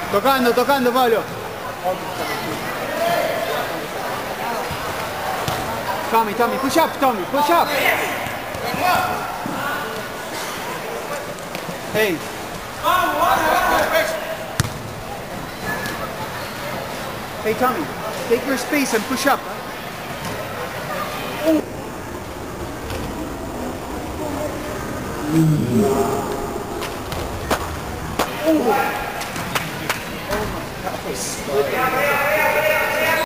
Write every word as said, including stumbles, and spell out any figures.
Tocando, tocando, Pablo. Tommy, Tommy, push up, Tommy, push up. Hey. Hey, Tommy, take your space and push up. Oh. Oh. Oh my God.